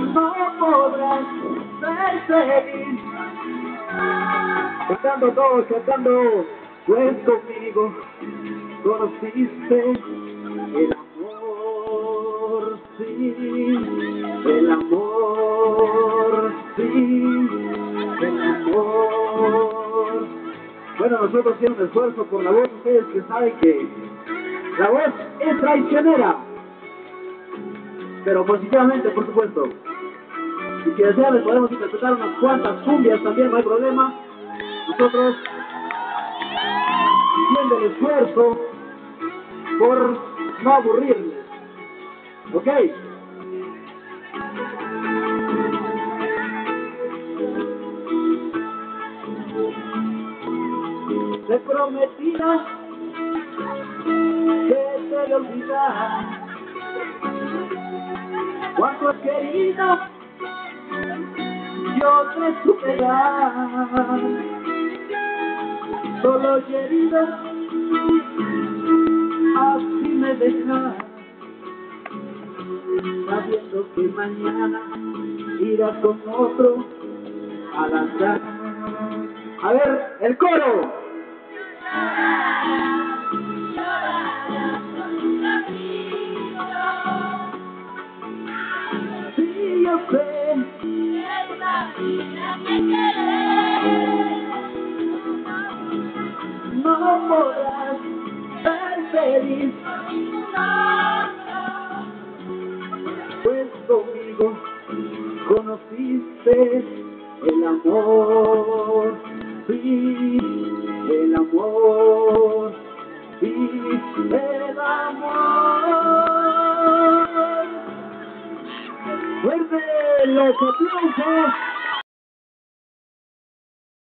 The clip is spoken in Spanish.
no podrás ser feliz. Cantando todos, cantando, pues conmigo conociste el amor, sí, el amor, sí, el amor. Bueno, nosotros hacemos un esfuerzo por la voz, ustedes que saben que la voz es traicionera, pero positivamente, por supuesto. Y si desean, les podemos interpretar unas cuantas cumbias también, no hay problema. Nosotros haciendo el esfuerzo por no aburrirles. ¿Ok? Te prometía que te lo olvidara. Cuánto has querido yo te supe dar. Solo y herido así me dejas, sabiendo que mañana irás con otro al andar. A ver, el coro. Sí, yo sé, es la vida que querés. No podrás ser feliz, pues conmigo conociste el amor, sí, el amor, sí, el amor. Fuerte los aplausos.